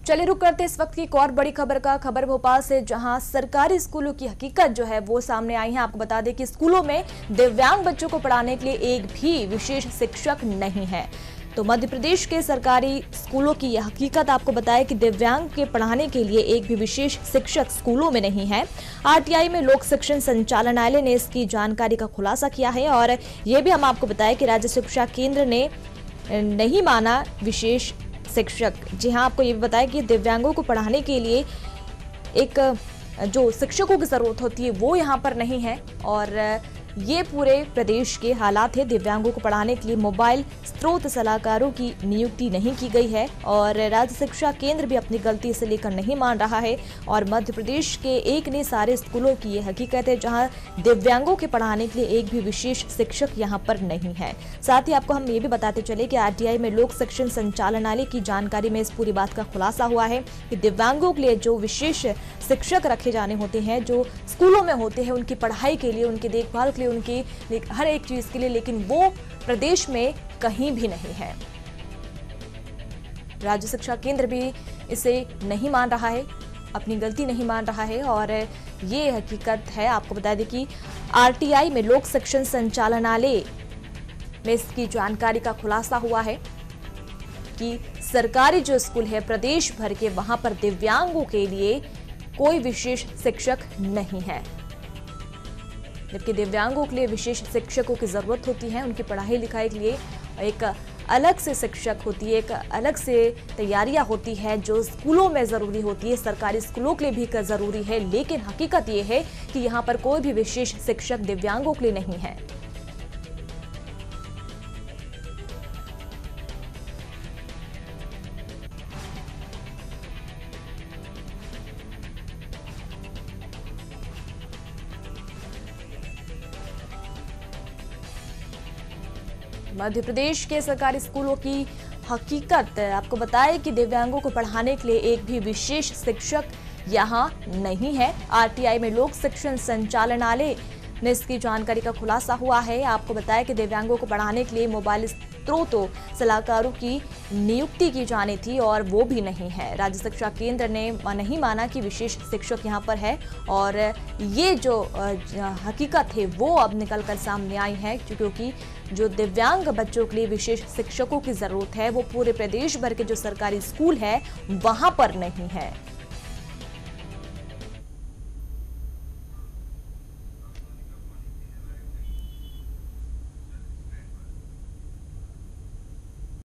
चलिए रुक करते इस वक्त की एक और बड़ी खबर का। खबर भोपाल से, जहां सरकारी स्कूलों की हकीकत जो है वो सामने आई है। आपको बता दें कि स्कूलों में दिव्यांग बच्चों को पढ़ाने के लिए एक भी विशेष शिक्षक नहीं है। तो मध्य प्रदेश के सरकारी स्कूलों की यह हकीकत आपको बताया कि दिव्यांग के पढ़ाने के लिए एक भी विशेष शिक्षक स्कूलों में नहीं है। आरटीआई में लोक शिक्षण संचालनालय ने इसकी जानकारी का खुलासा किया है और ये भी हम आपको बताया कि राज्य शिक्षा केंद्र ने नहीं माना विशेष शिक्षक। जी हाँ, आपको ये भी बताया कि दिव्यांगों को पढ़ाने के लिए एक जो शिक्षकों की जरूरत होती है वो यहाँ पर नहीं है और ये पूरे प्रदेश के हालात है। दिव्यांगों को पढ़ाने के लिए मोबाइल स्रोत सलाहकारों की नियुक्ति नहीं की गई है और राज्य शिक्षा केंद्र भी अपनी गलती इसे लेकर नहीं मान रहा है। और मध्य प्रदेश के एक ने सारे स्कूलों की ये हकीकत है जहां दिव्यांगों के पढ़ाने के लिए एक भी विशेष शिक्षक यहां पर नहीं है। साथ ही आपको हम ये भी बताते चले कि आरटीआई में लोक शिक्षण संचालनालय की जानकारी में इस पूरी बात का खुलासा हुआ है कि दिव्यांगों के लिए जो विशेष शिक्षक रखे जाने होते हैं, जो स्कूलों में होते हैं उनकी पढ़ाई के लिए, उनकी देखभाल के लिए, उनकी हर एक चीज के लिए, लेकिन वो प्रदेश में कहीं भी नहीं है। राज्य शिक्षा केंद्र भी इसे नहीं मान रहा है, अपनी गलती नहीं मान रहा है और ये हकीकत है। आपको बता दें कि आरटीआई में लोक शिक्षण संचालनालय में इसकी जानकारी का खुलासा हुआ है कि सरकारी जो स्कूल है प्रदेश भर के, वहां पर दिव्यांगों के लिए कोई विशेष शिक्षक नहीं है। जबकि दिव्यांगों के लिए विशेष शिक्षकों की जरूरत होती है, उनकी पढ़ाई लिखाई के लिए एक अलग से शिक्षक होती है, एक अलग से तैयारियां होती है जो स्कूलों में जरूरी होती है, सरकारी स्कूलों के लिए भी जरूरी है। लेकिन हकीकत ये है कि यहाँ पर कोई भी विशेष शिक्षक दिव्यांगों के लिए नहीं है। मध्य प्रदेश के सरकारी स्कूलों की हकीकत आपको बताएं कि दिव्यांगों को पढ़ाने के लिए एक भी विशेष शिक्षक यहां नहीं है। आरटीआई में लोक शिक्षण संचालनालय ने इसकी जानकारी का खुलासा हुआ है। आपको बताया कि दिव्यांगों को पढ़ाने के लिए मोबाइल स्रोतों सलाहकारों की नियुक्ति की जानी थी और वो भी नहीं है। राज्य शिक्षा केंद्र ने नहीं माना कि विशेष शिक्षक यहाँ पर है और ये जो हकीकत है वो अब निकल कर सामने आई है, क्योंकि जो दिव्यांग बच्चों के लिए विशेष शिक्षकों की जरूरत है वो पूरे प्रदेश भर के जो सरकारी स्कूल है वहां पर नहीं है।